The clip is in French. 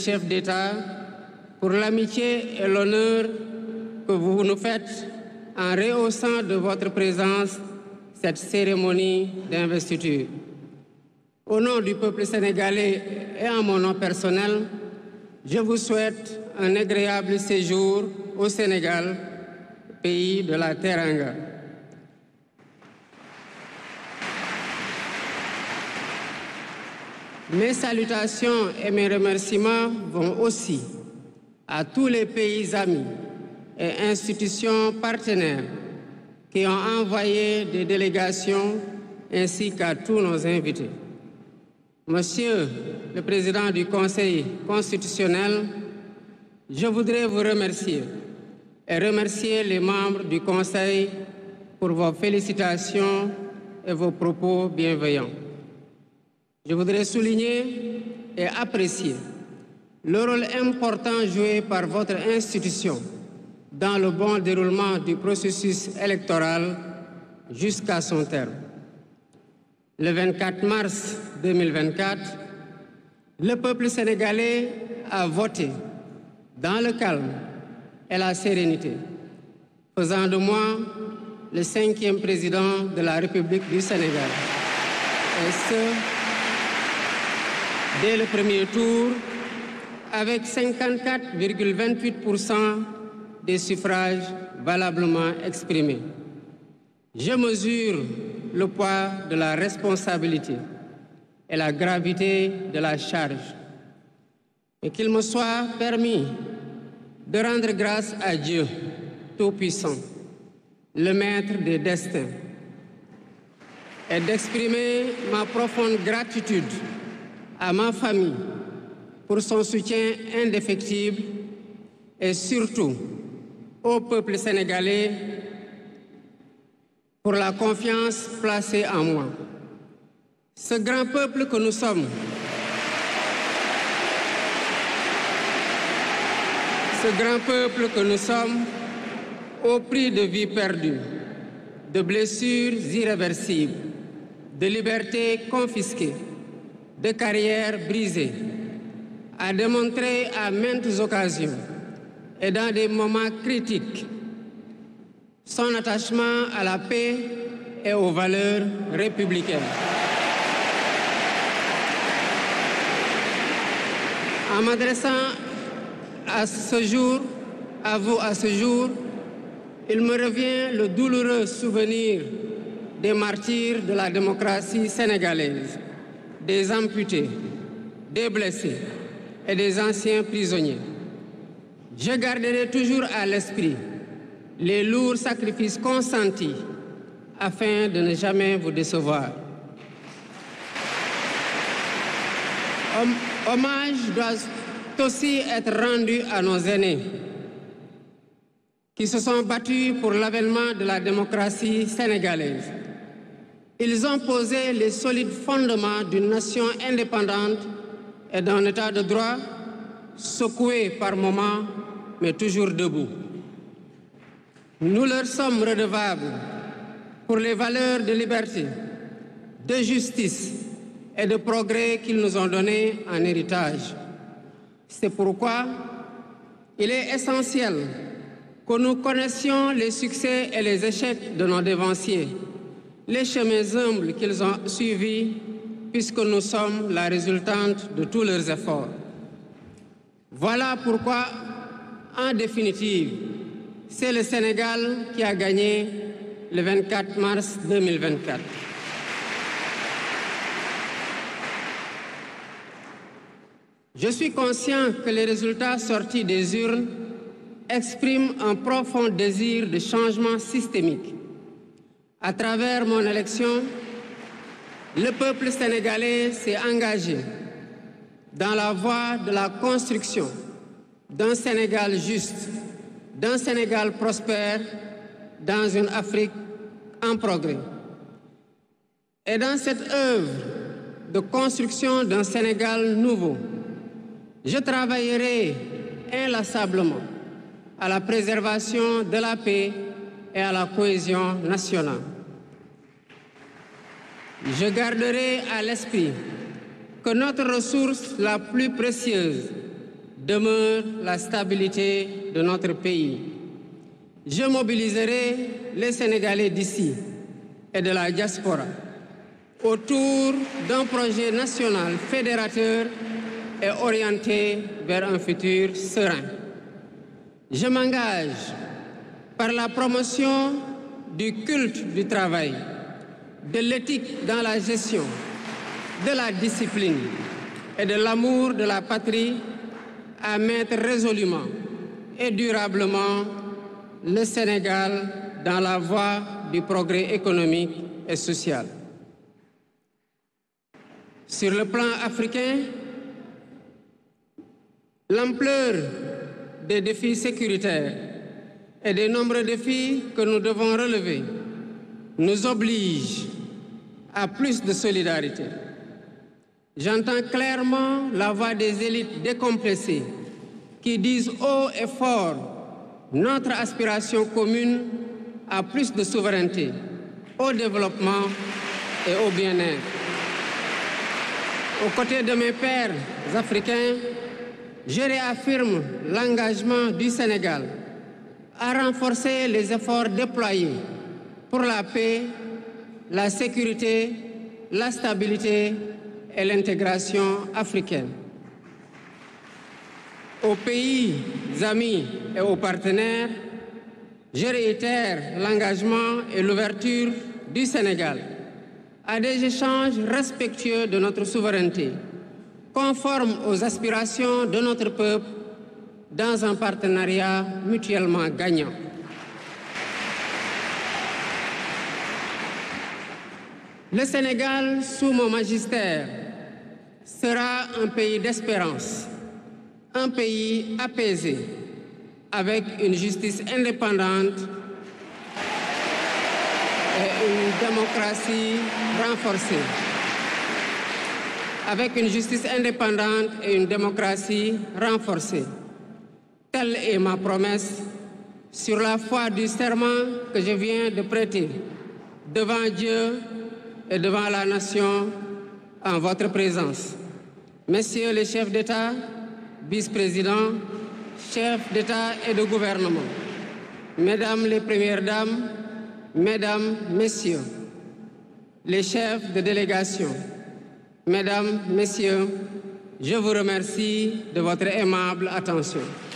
chefs d'État, pour l'amitié et l'honneur que vous nous faites en rehaussant de votre présence cette cérémonie d'investiture. Au nom du peuple sénégalais et en mon nom personnel, je vous souhaite un agréable séjour au Sénégal, pays de la Teranga. Mes salutations et mes remerciements vont aussi à tous les pays amis et institutions partenaires qui ont envoyé des délégations ainsi qu'à tous nos invités. Monsieur le Président du Conseil constitutionnel, je voudrais vous remercier et remercier les membres du Conseil pour vos félicitations et vos propos bienveillants. Je voudrais souligner et apprécier le rôle important joué par votre institution dans le bon déroulement du processus électoral jusqu'à son terme. Le 24 mars 2024, le peuple sénégalais a voté dans le calme et la sérénité, faisant de moi le 5e président de la République du Sénégal. Et ce, dès le premier tour, avec 54,28% des suffrages valablement exprimés. Je mesure le poids de la responsabilité et la gravité de la charge. Et qu'il me soit permis de rendre grâce à Dieu Tout-Puissant, le Maître des destins, et d'exprimer ma profonde gratitude à ma famille pour son soutien indéfectible et surtout au peuple sénégalais pour la confiance placée en moi. Ce grand peuple que nous sommes, au prix de vies perdues, de blessures irréversibles, de libertés confisquées, de carrières brisées, a démontré à maintes occasions et dans des moments critiques son attachement à la paix et aux valeurs républicaines. En m'adressant à vous à ce jour, il me revient le douloureux souvenir des martyrs de la démocratie sénégalaise, des amputés, des blessés et des anciens prisonniers. Je garderai toujours à l'esprit les lourds sacrifices consentis afin de ne jamais vous décevoir. Hommage doit aussi être rendu à nos aînés qui se sont battus pour l'avènement de la démocratie sénégalaise. Ils ont posé les solides fondements d'une nation indépendante et d'un état de droit secoué par moments, mais toujours debout. Nous leur sommes redevables pour les valeurs de liberté, de justice et de progrès qu'ils nous ont données en héritage. C'est pourquoi il est essentiel que nous connaissions les succès et les échecs de nos dévanciers, les chemins humbles qu'ils ont suivis, puisque nous sommes la résultante de tous leurs efforts. Voilà pourquoi, en définitive, c'est le Sénégal qui a gagné le 24 mars 2024. Je suis conscient que les résultats sortis des urnes expriment un profond désir de changement systémique. À travers mon élection, le peuple sénégalais s'est engagé dans la voie de la construction d'un Sénégal juste, d'un Sénégal prospère, dans une Afrique en progrès. Et dans cette œuvre de construction d'un Sénégal nouveau, je travaillerai inlassablement à la préservation de la paix et à la cohésion nationale. Je garderai à l'esprit que notre ressource la plus précieuse demeure la stabilité de notre pays. Je mobiliserai les Sénégalais d'ici et de la diaspora autour d'un projet national fédérateur et orienté vers un futur serein. Je m'engage par la promotion du culte du travail, de l'éthique dans la gestion, de la discipline et de l'amour de la patrie à mettre résolument et durablement le Sénégal dans la voie du progrès économique et social. Sur le plan africain, l'ampleur des défis sécuritaires et des nombreux défis que nous devons relever nous oblige à plus de solidarité. J'entends clairement la voix des élites décomplexées qui disent haut et fort notre aspiration commune à plus de souveraineté, au développement et au bien-être. Aux côtés de mes pairs africains, je réaffirme l'engagement du Sénégal à renforcer les efforts déployés pour la paix, la sécurité, la stabilité et l'intégration africaine. Aux pays amis et aux partenaires, je réitère l'engagement et l'ouverture du Sénégal à des échanges respectueux de notre souveraineté, conformes aux aspirations de notre peuple, dans un partenariat mutuellement gagnant. Le Sénégal, sous mon magistère, sera un pays d'espérance, un pays apaisé, avec une justice indépendante et une démocratie renforcée. Avec une justice indépendante et une démocratie renforcée. Telle est ma promesse sur la foi du serment que je viens de prêter devant Dieu et devant la nation en votre présence. Messieurs les chefs d'État, vice-présidents, chefs d'État et de gouvernement, Mesdames les Premières Dames, Mesdames, Messieurs, les chefs de délégation, Mesdames, Messieurs, je vous remercie de votre aimable attention.